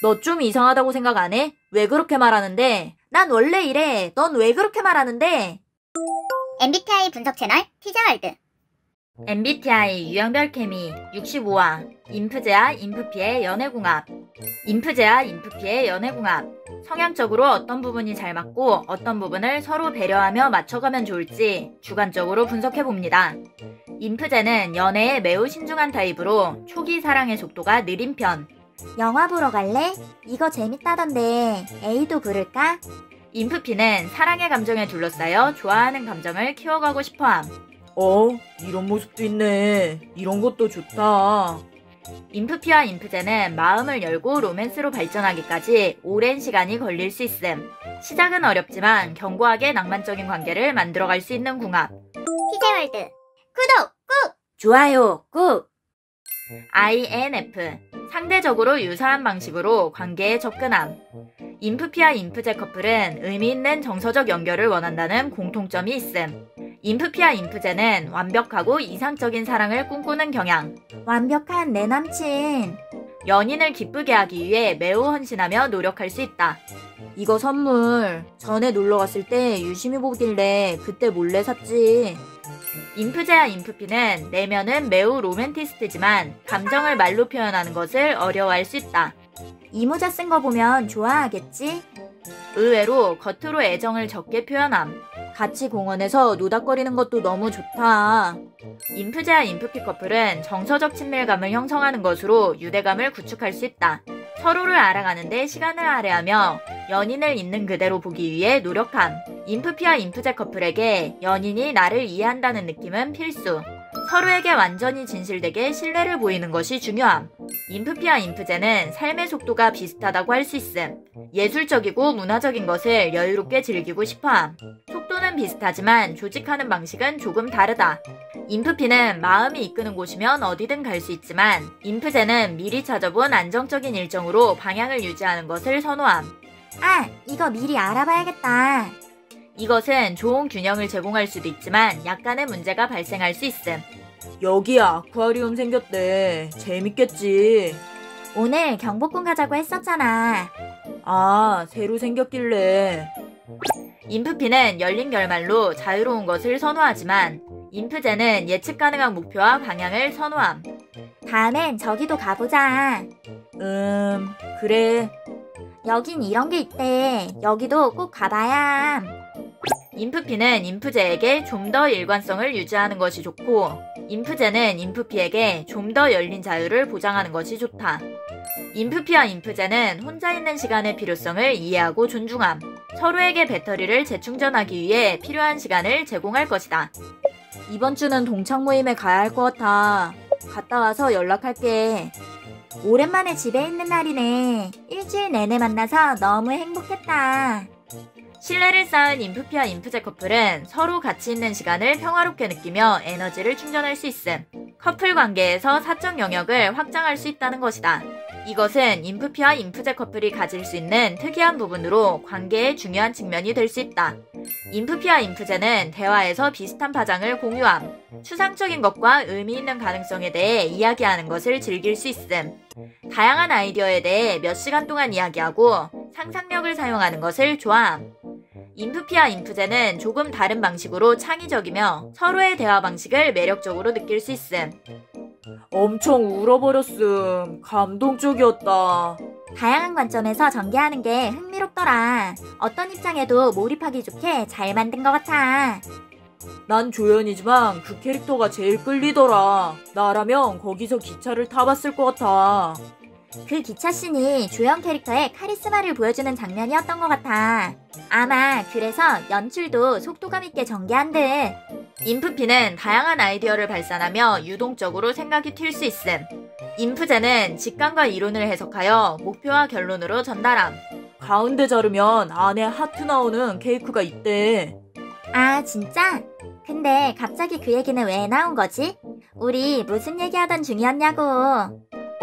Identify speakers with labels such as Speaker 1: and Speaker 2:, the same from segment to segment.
Speaker 1: 너 좀 이상하다고 생각 안 해? 왜 그렇게 말하는데? 난 원래 이래. 넌 왜 그렇게 말하는데?
Speaker 2: MBTI 분석 채널 티저월드.
Speaker 1: MBTI 유형별 케미 65화 인프제와 인프피의 연애궁합. 인프제와 인프피의 연애궁합. 성향적으로 어떤 부분이 잘 맞고 어떤 부분을 서로 배려하며 맞춰가면 좋을지 주관적으로 분석해봅니다. 인프제는 연애에 매우 신중한 타입으로 초기 사랑의 속도가 느린 편.
Speaker 2: 영화 보러 갈래? 이거 재밌다던데 A도 부를까?
Speaker 1: 인프피는 사랑의 감정에 둘러싸여 좋아하는 감정을 키워가고 싶어함.
Speaker 3: 이런 모습도 있네. 이런 것도 좋다.
Speaker 1: 인프피와 인프제는 마음을 열고 로맨스로 발전하기까지 오랜 시간이 걸릴 수 있음. 시작은 어렵지만 견고하게 낭만적인 관계를 만들어갈 수 있는 궁합.
Speaker 2: 티저월드 구독 꾹!
Speaker 1: 좋아요 꾹! INF 상대적으로 유사한 방식으로 관계에 접근함. 인프피와 인프제 커플은 의미 있는 정서적 연결을 원한다는 공통점이 있음. 인프피와 인프제는 완벽하고 이상적인 사랑을 꿈꾸는 경향.
Speaker 2: 완벽한 내 남친.
Speaker 1: 연인을 기쁘게 하기 위해 매우 헌신하며 노력할 수 있다.
Speaker 3: 이거 선물. 전에 놀러 갔을 때 유심히 보길래 그때 몰래 샀지.
Speaker 1: 인프제와 인프피는 내면은 매우 로맨티스트지만 감정을 말로 표현하는 것을 어려워할 수 있다.
Speaker 2: 이 모자 쓴 거 보면 좋아하겠지?
Speaker 1: 의외로 겉으로 애정을 적게 표현함.
Speaker 3: 같이 공원에서 노닥거리는 것도 너무 좋다.
Speaker 1: 인프제와 인프피 커플은 정서적 친밀감을 형성하는 것으로 유대감을 구축할 수 있다. 서로를 알아가는데 시간을 할애하며 연인을 있는 그대로 보기 위해 노력함. 인프피와 인프제 커플에게 연인이 나를 이해한다는 느낌은 필수. 서로에게 완전히 진실되게 신뢰를 보이는 것이 중요함. 인프피와 인프제는 삶의 속도가 비슷하다고 할 수 있음. 예술적이고 문화적인 것을 여유롭게 즐기고 싶어함. 속도는 비슷하지만 조직하는 방식은 조금 다르다. 인프피는 마음이 이끄는 곳이면 어디든 갈 수 있지만 인프제는 미리 찾아본 안정적인 일정으로 방향을 유지하는 것을 선호함.
Speaker 2: 이거 미리 알아봐야겠다.
Speaker 1: 이것은 좋은 균형을 제공할 수도 있지만 약간의 문제가 발생할 수 있음.
Speaker 3: 여기에 아쿠아리움 생겼대. 재밌겠지.
Speaker 2: 오늘 경복궁 가자고 했었잖아.
Speaker 3: 새로 생겼길래.
Speaker 1: 인프피는 열린 결말로 자유로운 것을 선호하지만 인프제는 예측 가능한 목표와 방향을 선호함.
Speaker 2: 다음엔 저기도 가보자.
Speaker 3: 그래.
Speaker 2: 여긴 이런 게 있대. 여기도 꼭 가봐야 함.
Speaker 1: 인프피는 인프제에게 좀 더 일관성을 유지하는 것이 좋고 인프제는 인프피에게 좀 더 열린 자유를 보장하는 것이 좋다. 인프피와 인프제는 혼자 있는 시간의 필요성을 이해하고 존중함. 서로에게 배터리를 재충전하기 위해 필요한 시간을 제공할 것이다.
Speaker 3: 이번 주는 동창 모임에 가야 할 것 같아. 갔다 와서 연락할게.
Speaker 2: 오랜만에 집에 있는 날이네. 일주일 내내 만나서 너무 행복했다.
Speaker 1: 신뢰를 쌓은 인프피와 인프제 커플은 서로 같이 있는 시간을 평화롭게 느끼며 에너지를 충전할 수 있음. 커플 관계에서 사적 영역을 확장할 수 있다는 것이다. 이것은 인프피와 인프제 커플이 가질 수 있는 특이한 부분으로 관계의 중요한 측면이 될 수 있다. 인프피와 인프제는 대화에서 비슷한 파장을 공유함. 추상적인 것과 의미 있는 가능성에 대해 이야기하는 것을 즐길 수 있음. 다양한 아이디어에 대해 몇 시간 동안 이야기하고 상상력을 사용하는 것을 좋아함. 인프피와 인프제는 조금 다른 방식으로 창의적이며 서로의 대화 방식을 매력적으로 느낄 수 있음.
Speaker 3: 엄청 울어버렸음. 감동적이었다.
Speaker 2: 다양한 관점에서 전개하는 게 흥미롭더라. 어떤 입장에도 몰입하기 좋게 잘 만든 것 같아.
Speaker 3: 난 조연이지만 그 캐릭터가 제일 끌리더라. 나라면 거기서 기차를 타봤을 것 같아.
Speaker 2: 그 기차씬이 조연 캐릭터의 카리스마를 보여주는 장면이었던 것 같아. 아마 그래서 연출도 속도감 있게 전개한 듯.
Speaker 1: 인프피는 다양한 아이디어를 발산하며 유동적으로 생각이 튈 수 있음. 인프제는 직감과 이론을 해석하여 목표와 결론으로 전달함.
Speaker 3: 가운데 자르면 안에 하트 나오는 케이크가 있대.
Speaker 2: 진짜? 근데 갑자기 그 얘기는 왜 나온 거지? 우리 무슨 얘기하던 중이었냐고.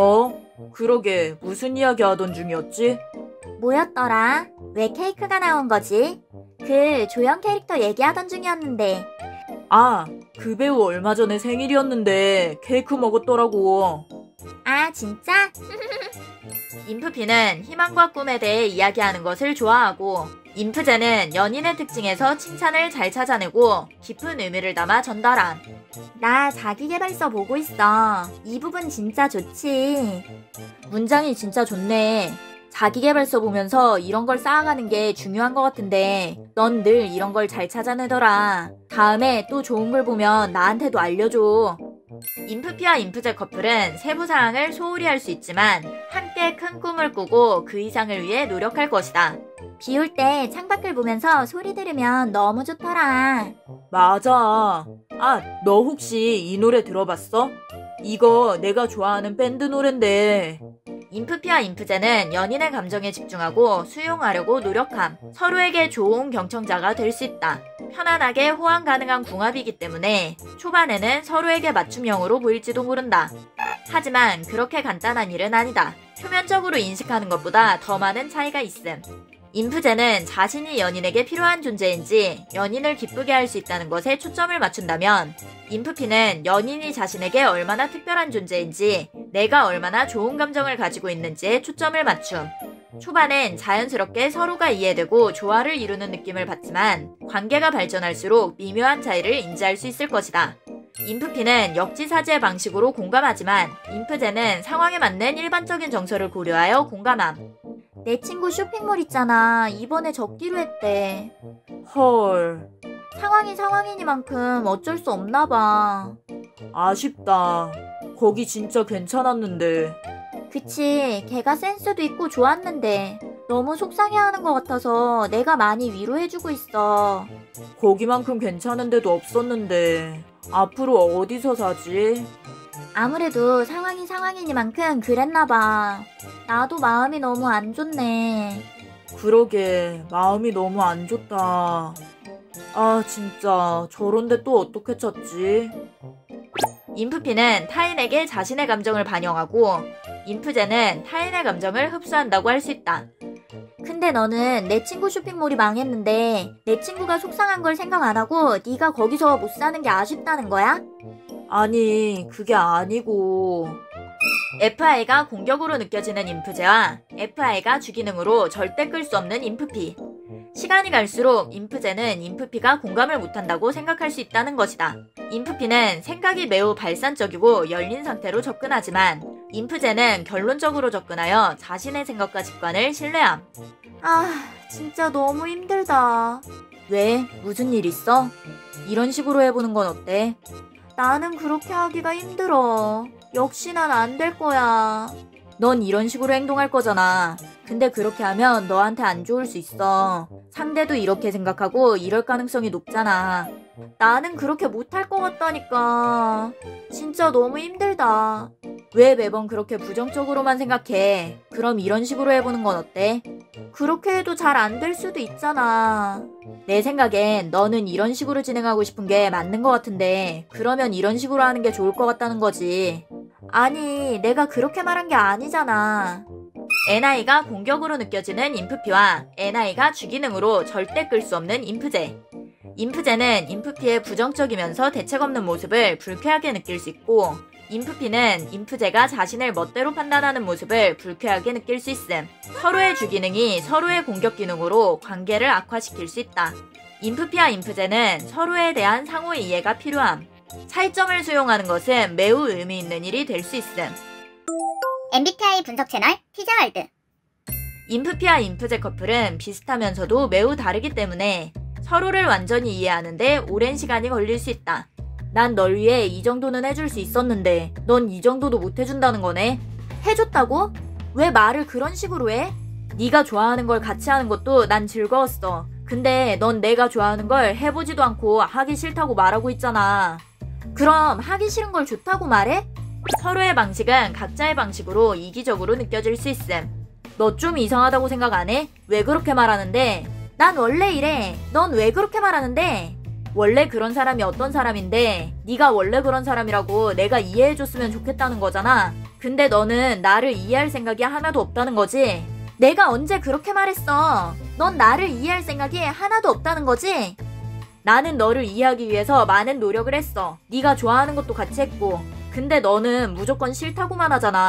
Speaker 3: 그러게 무슨 이야기 하던 중이었지?
Speaker 2: 뭐였더라? 왜 케이크가 나온 거지? 그 조연 캐릭터 얘기하던 중이었는데.
Speaker 3: 그 배우 얼마 전에 생일이었는데 케이크 먹었더라고.
Speaker 2: 진짜?
Speaker 1: 인프피는 희망과 꿈에 대해 이야기하는 것을 좋아하고, 인프제는 연인의 특징에서 칭찬을 잘 찾아내고 깊은 의미를 담아 전달함.
Speaker 2: 나 자기계발서 보고 있어. 이 부분 진짜 좋지.
Speaker 3: 문장이 진짜 좋네. 자기계발서 보면서 이런 걸 쌓아가는 게 중요한 것 같은데 넌 늘 이런 걸 잘 찾아내더라. 다음에 또 좋은 걸 보면 나한테도 알려줘.
Speaker 1: 인프피와 인프제 커플은 세부 사항을 소홀히 할 수 있지만 함께 큰 꿈을 꾸고 그 이상을 위해 노력할 것이다.
Speaker 2: 비 올 때 창밖을 보면서 소리 들으면 너무 좋더라.
Speaker 3: 맞아. 너 혹시 이 노래 들어봤어? 이거 내가 좋아하는 밴드 노랜데.
Speaker 1: 인프피와 인프제는 연인의 감정에 집중하고 수용하려고 노력함. 서로에게 좋은 경청자가 될 수 있다. 편안하게 호환 가능한 궁합이기 때문에 초반에는 서로에게 맞춤형으로 보일지도 모른다. 하지만 그렇게 간단한 일은 아니다. 표면적으로 인식하는 것보다 더 많은 차이가 있음. 인프제는 자신이 연인에게 필요한 존재인지 연인을 기쁘게 할 수 있다는 것에 초점을 맞춘다면, 인프피는 연인이 자신에게 얼마나 특별한 존재인지 내가 얼마나 좋은 감정을 가지고 있는지에 초점을 맞춤. 초반엔 자연스럽게 서로가 이해되고 조화를 이루는 느낌을 받지만 관계가 발전할수록 미묘한 차이를 인지할 수 있을 것이다. 인프피는 역지사지의 방식으로 공감하지만 인프제는 상황에 맞는 일반적인 정서를 고려하여 공감함.
Speaker 2: 내 친구 쇼핑몰 있잖아. 이번에 접기로 했대.
Speaker 3: 헐,
Speaker 2: 상황이 상황이니만큼 어쩔 수 없나 봐.
Speaker 3: 아쉽다. 거기 진짜 괜찮았는데.
Speaker 2: 그치, 걔가 센스도 있고 좋았는데 너무 속상해하는 것 같아서 내가 많이 위로해주고 있어.
Speaker 3: 거기만큼 괜찮은 데도 없었는데. 앞으로 어디서 사지?
Speaker 2: 아무래도 상황이 상황이니만큼 그랬나 봐. 나도 마음이 너무 안 좋네.
Speaker 3: 그러게, 마음이 너무 안 좋다. 진짜 저런데 또 어떻게 찾지?
Speaker 1: 인프피는 타인에게 자신의 감정을 반영하고 인프제는 타인의 감정을 흡수한다고 할 수 있다.
Speaker 2: 근데 너는 내 친구 쇼핑몰이 망했는데 내 친구가 속상한 걸 생각 안 하고 네가 거기서 못 사는 게 아쉽다는 거야?
Speaker 3: 아니, 그게 아니고.
Speaker 1: FI가 공격으로 느껴지는 인프제와 FI가 주기능으로 절대 끌 수 없는 인프피. 시간이 갈수록 인프제는 인프피가 공감을 못한다고 생각할 수 있다는 것이다. 인프피는 생각이 매우 발산적이고 열린 상태로 접근하지만 인프제는 결론적으로 접근하여 자신의 생각과 직관을 신뢰함.
Speaker 2: 진짜 너무 힘들다.
Speaker 3: 왜? 무슨 일 있어? 이런 식으로 해보는 건 어때?
Speaker 2: 나는 그렇게 하기가 힘들어. 역시 난 안 될 거야.
Speaker 3: 넌 이런 식으로 행동할 거잖아. 근데 그렇게 하면 너한테 안 좋을 수 있어. 상대도 이렇게 생각하고 이럴 가능성이 높잖아.
Speaker 2: 나는 그렇게 못할 것 같다니까. 진짜 너무 힘들다.
Speaker 3: 왜 매번 그렇게 부정적으로만 생각해? 그럼 이런 식으로 해보는 건 어때?
Speaker 2: 그렇게 해도 잘 안 될 수도 있잖아.
Speaker 3: 내 생각엔 너는 이런 식으로 진행하고 싶은 게 맞는 것 같은데 그러면 이런 식으로 하는 게 좋을 것 같다는 거지.
Speaker 2: 아니, 내가 그렇게 말한 게 아니잖아.
Speaker 1: NI가 공격으로 느껴지는 인프피와 NI가 주기능으로 절대 끌 수 없는 인프제. 인프제는 인프피의 부정적이면서 대책 없는 모습을 불쾌하게 느낄 수 있고, 인프피는 인프제가 자신을 멋대로 판단하는 모습을 불쾌하게 느낄 수 있음. 서로의 주기능이 서로의 공격 기능으로 관계를 악화시킬 수 있다. 인프피와 인프제는 서로에 대한 상호 이해가 필요함. 차이점을 수용하는 것은 매우 의미 있는 일이 될 수 있음.
Speaker 4: MBTI 분석 채널 티저월드.
Speaker 1: 인프피와 인프제 커플은 비슷하면서도 매우 다르기 때문에 서로를 완전히 이해하는데 오랜 시간이 걸릴 수 있다.
Speaker 3: 난 널 위해 이 정도는 해줄 수 있었는데 넌 이 정도도 못 해준다는 거네?
Speaker 2: 해줬다고? 왜 말을 그런 식으로 해?
Speaker 3: 네가 좋아하는 걸 같이 하는 것도 난 즐거웠어. 근데 넌 내가 좋아하는 걸 해보지도 않고 하기 싫다고 말하고 있잖아.
Speaker 2: 그럼 하기 싫은 걸 좋다고 말해?
Speaker 1: 서로의 방식은 각자의 방식으로 이기적으로 느껴질 수 있음.
Speaker 3: 너 좀 이상하다고 생각 안 해? 왜 그렇게 말하는데?
Speaker 2: 난 원래 이래. 넌 왜 그렇게 말하는데?
Speaker 3: 원래 그런 사람이 어떤 사람인데 네가 원래 그런 사람이라고 내가 이해해줬으면 좋겠다는 거잖아. 근데 너는 나를 이해할 생각이 하나도 없다는 거지?
Speaker 2: 내가 언제 그렇게 말했어? 넌 나를 이해할 생각이 하나도 없다는 거지?
Speaker 3: 나는 너를 이해하기 위해서 많은 노력을 했어. 네가 좋아하는 것도 같이 했고. 근데 너는 무조건 싫다고만 하잖아.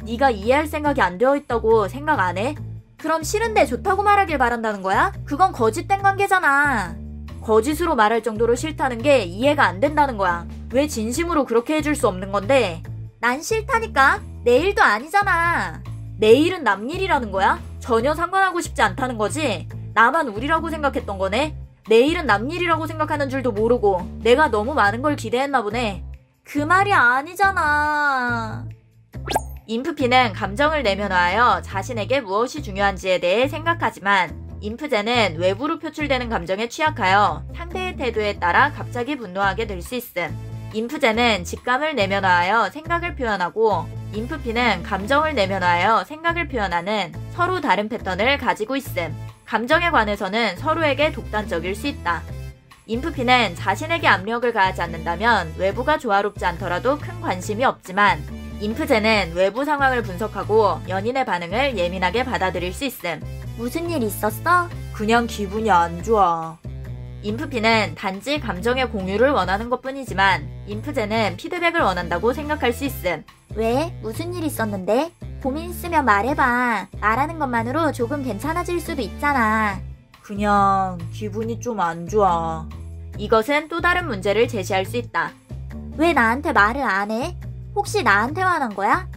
Speaker 3: 네가 이해할 생각이 안 되어 있다고 생각 안 해? 그럼 싫은데 좋다고 말하길 바란다는 거야? 그건 거짓된 관계잖아. 거짓으로 말할 정도로 싫다는 게 이해가 안 된다는 거야. 왜 진심으로 그렇게 해줄 수 없는 건데? 난 싫다니까? 내 일도 아니잖아. 내 일은 남 일이라는 거야? 전혀 상관하고 싶지 않다는 거지? 나만 우리라고 생각했던 거네? 내 일은 남 일이라고 생각하는 줄도 모르고 내가 너무 많은 걸 기대했나 보네. 그 말이 아니잖아.
Speaker 1: 인프피는 감정을 내면화하여 자신에게 무엇이 중요한지에 대해 생각하지만 인프제는 외부로 표출되는 감정에 취약하여 상대의 태도에 따라 갑자기 분노하게 될 수 있음. 인프제는 직감을 내면화하여 생각을 표현하고 인프피는 감정을 내면화하여 생각을 표현하는 서로 다른 패턴을 가지고 있음. 감정에 관해서는 서로에게 독단적일 수 있다. 인프피는 자신에게 압력을 가하지 않는다면 외부가 조화롭지 않더라도 큰 관심이 없지만 인프제는 외부 상황을 분석하고 연인의 반응을 예민하게 받아들일 수 있음.
Speaker 2: 무슨 일 있었어?
Speaker 3: 그냥 기분이 안 좋아.
Speaker 1: 인프피는 단지 감정의 공유를 원하는 것뿐이지만 인프제는 피드백을 원한다고 생각할 수 있음.
Speaker 2: 왜? 무슨 일 있었는데? 고민 있으면 말해봐. 말하는 것만으로 조금 괜찮아질 수도 있잖아.
Speaker 3: 그냥 기분이 좀 안 좋아.
Speaker 1: 이것은 또 다른 문제를 제시할 수 있다.
Speaker 2: 왜 나한테 말을 안 해? 혹시 나한테 화난 거야?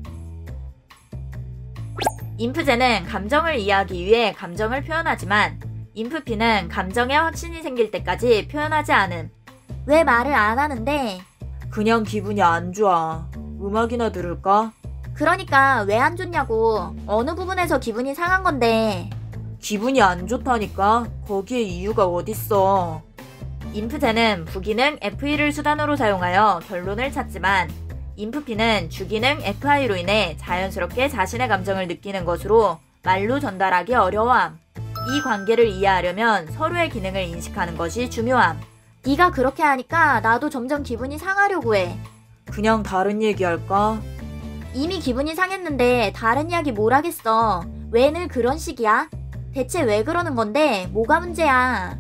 Speaker 1: 인프제는 감정을 이해하기 위해 감정을 표현하지만 인프피는 감정에 확신이 생길 때까지 표현하지 않음.
Speaker 2: 왜 말을 안 하는데?
Speaker 3: 그냥 기분이 안 좋아. 음악이나 들을까?
Speaker 2: 그러니까 왜 안 좋냐고. 어느 부분에서 기분이 상한 건데.
Speaker 3: 기분이 안 좋다니까? 거기에 이유가 어딨어.
Speaker 1: 인프제는 부기능 F1을 수단으로 사용하여 결론을 찾지만 인프피는 주기능 FI로 인해 자연스럽게 자신의 감정을 느끼는 것으로 말로 전달하기 어려워함. 이 관계를 이해하려면 서로의 기능을 인식하는 것이 중요함.
Speaker 2: 네가 그렇게 하니까 나도 점점 기분이 상하려고 해.
Speaker 3: 그냥 다른 얘기할까?
Speaker 2: 이미 기분이 상했는데 다른 이야기 뭘 하겠어. 왜 늘 그런 식이야? 대체 왜 그러는 건데? 뭐가 문제야?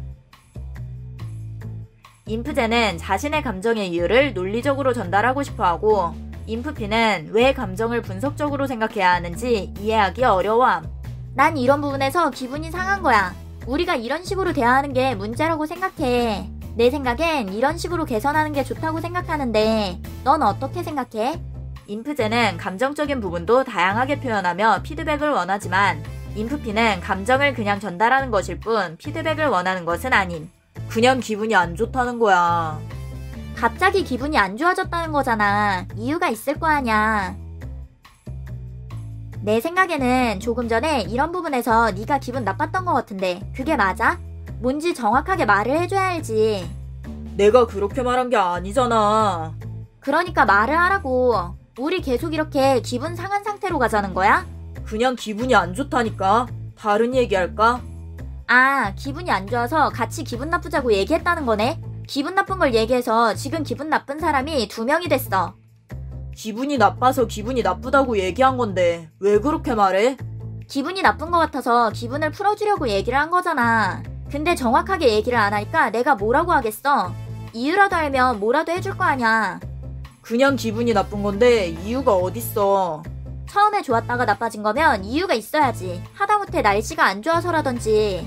Speaker 1: 인프제는 자신의 감정의 이유를 논리적으로 전달하고 싶어하고 인프피는 왜 감정을 분석적으로 생각해야 하는지 이해하기 어려워함.
Speaker 2: 난 이런 부분에서 기분이 상한 거야. 우리가 이런 식으로 대화하는 게 문제라고 생각해. 내 생각엔 이런 식으로 개선하는 게 좋다고 생각하는데 넌 어떻게 생각해?
Speaker 1: 인프제는 감정적인 부분도 다양하게 표현하며 피드백을 원하지만 인프피는 감정을 그냥 전달하는 것일 뿐 피드백을 원하는 것은 아님.
Speaker 3: 그냥 기분이 안 좋다는 거야.
Speaker 2: 갑자기 기분이 안 좋아졌다는 거잖아. 이유가 있을 거 아냐. 내 생각에는 조금 전에 이런 부분에서 네가 기분 나빴던 것 같은데 그게 맞아? 뭔지 정확하게 말을 해줘야 알지.
Speaker 3: 내가 그렇게 말한 게 아니잖아.
Speaker 2: 그러니까 말을 하라고. 우리 계속 이렇게 기분 상한 상태로 가자는 거야?
Speaker 3: 그냥 기분이 안 좋다니까. 다른 얘기할까?
Speaker 2: 아, 기분이 안 좋아서 같이 기분 나쁘자고 얘기했다는 거네? 기분 나쁜 걸 얘기해서 지금 기분 나쁜 사람이 2명이 됐어.
Speaker 3: 기분이 나빠서 기분이 나쁘다고 얘기한 건데 왜 그렇게 말해?
Speaker 2: 기분이 나쁜 것 같아서 기분을 풀어주려고 얘기를 한 거잖아. 근데 정확하게 얘기를 안 하니까 내가 뭐라고 하겠어? 이유라도 알면 뭐라도 해줄 거 아냐.
Speaker 3: 그냥 기분이 나쁜 건데 이유가 어딨어.
Speaker 2: 처음에 좋았다가 나빠진 거면 이유가 있어야지. 하다못해 날씨가 안 좋아서라든지.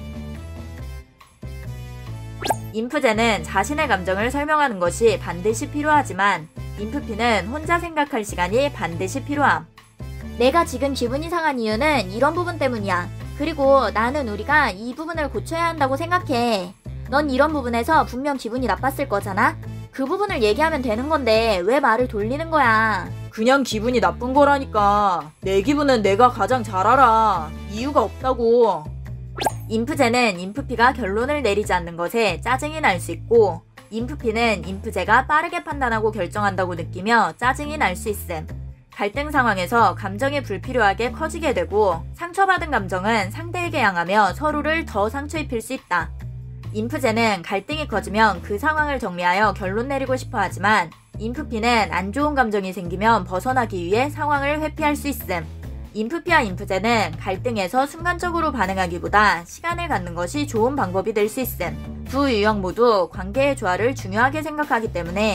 Speaker 1: 인프제는 자신의 감정을 설명하는 것이 반드시 필요하지만 인프피는 혼자 생각할 시간이 반드시 필요함.
Speaker 2: 내가 지금 기분이 상한 이유는 이런 부분 때문이야. 그리고 나는 우리가 이 부분을 고쳐야 한다고 생각해. 넌 이런 부분에서 분명 기분이 나빴을 거잖아? 그 부분을 얘기하면 되는 건데 왜 말을 돌리는 거야?
Speaker 3: 그냥 기분이 나쁜 거라니까. 내 기분은 내가 가장 잘 알아. 이유가 없다고.
Speaker 1: 인프제는 인프피가 결론을 내리지 않는 것에 짜증이 날 수 있고 인프피는 인프제가 빠르게 판단하고 결정한다고 느끼며 짜증이 날 수 있음. 갈등 상황에서 감정이 불필요하게 커지게 되고 상처받은 감정은 상대에게 향하며 서로를 더 상처 입힐 수 있다. 인프제는 갈등이 커지면 그 상황을 정리하여 결론 내리고 싶어 하지만 인프피는 안 좋은 감정이 생기면 벗어나기 위해 상황을 회피할 수 있음. 인프피와 인프제는 갈등에서 순간적으로 반응하기보다 시간을 갖는 것이 좋은 방법이 될 수 있음. 두 유형 모두 관계의 조화를 중요하게 생각하기 때문에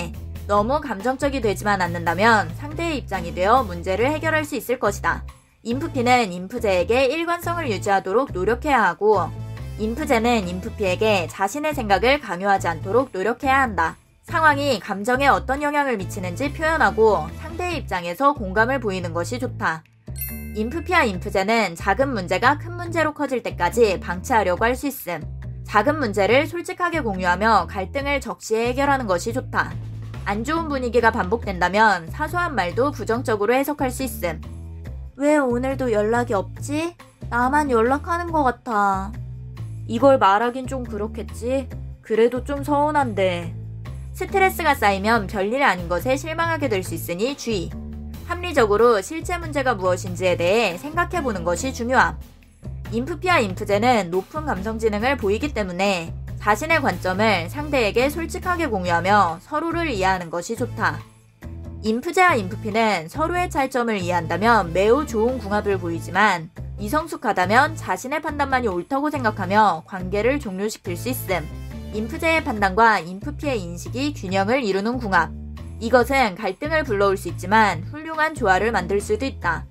Speaker 1: 너무 감정적이 되지만 않는다면 상대의 입장이 되어 문제를 해결할 수 있을 것이다. 인프피는 인프제에게 일관성을 유지하도록 노력해야 하고, 인프제는 인프피에게 자신의 생각을 강요하지 않도록 노력해야 한다. 상황이 감정에 어떤 영향을 미치는지 표현하고 상대의 입장에서 공감을 보이는 것이 좋다. 인프피와 인프제는 작은 문제가 큰 문제로 커질 때까지 방치하려고 할 수 있음. 작은 문제를 솔직하게 공유하며 갈등을 적시에 해결하는 것이 좋다. 안 좋은 분위기가 반복된다면 사소한 말도 부정적으로 해석할 수 있음.
Speaker 3: 왜 오늘도 연락이 없지? 나만 연락하는 것 같아.
Speaker 1: 이걸 말하긴 좀 그렇겠지? 그래도 좀 서운한데. 스트레스가 쌓이면 별일 아닌 것에 실망하게 될 수 있으니 주의. 합리적으로 실제 문제가 무엇인지에 대해 생각해보는 것이 중요함. 인프피와 인프제는 높은 감성지능을 보이기 때문에 자신의 관점을 상대에게 솔직하게 공유하며 서로를 이해하는 것이 좋다. 인프제와 인프피는 서로의 차이점을 이해한다면 매우 좋은 궁합을 보이지만, 미성숙하다면 자신의 판단만이 옳다고 생각하며 관계를 종료시킬 수 있음. 인프제의 판단과 인프피의 인식이 균형을 이루는 궁합. 이것은 갈등을 불러올 수 있지만 훌륭한 조화를 만들 수도 있다.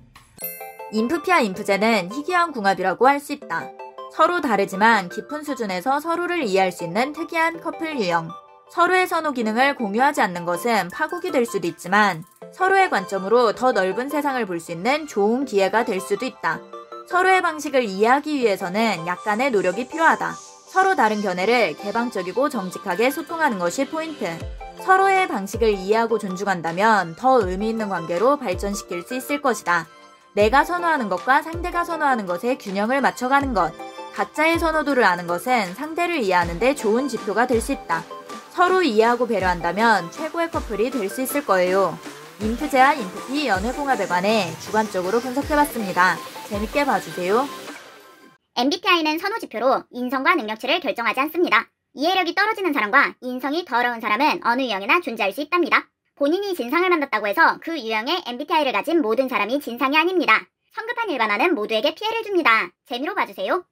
Speaker 1: 인프피와 인프제는 희귀한 궁합이라고 할 수 있다. 서로 다르지만 깊은 수준에서 서로를 이해할 수 있는 특이한 커플 유형. 서로의 선호 기능을 공유하지 않는 것은 파국이 될 수도 있지만 서로의 관점으로 더 넓은 세상을 볼 수 있는 좋은 기회가 될 수도 있다. 서로의 방식을 이해하기 위해서는 약간의 노력이 필요하다. 서로 다른 견해를 개방적이고 정직하게 소통하는 것이 포인트. 서로의 방식을 이해하고 존중한다면 더 의미 있는 관계로 발전시킬 수 있을 것이다. 내가 선호하는 것과 상대가 선호하는 것의 균형을 맞춰가는 것. 각자의 선호도를 아는 것은 상대를 이해하는 데 좋은 지표가 될 수 있다. 서로 이해하고 배려한다면 최고의 커플이 될 수 있을 거예요. 인프제와 인프피 연애궁합에 관해 주관적으로 분석해봤습니다. 재밌게 봐주세요.
Speaker 4: MBTI는 선호지표로 인성과 능력치를 결정하지 않습니다. 이해력이 떨어지는 사람과 인성이 더러운 사람은 어느 유형이나 존재할 수 있답니다. 본인이 진상을 만났다고 해서 그 유형의 MBTI를 가진 모든 사람이 진상이 아닙니다. 성급한 일반화는 모두에게 피해를 줍니다. 재미로 봐주세요.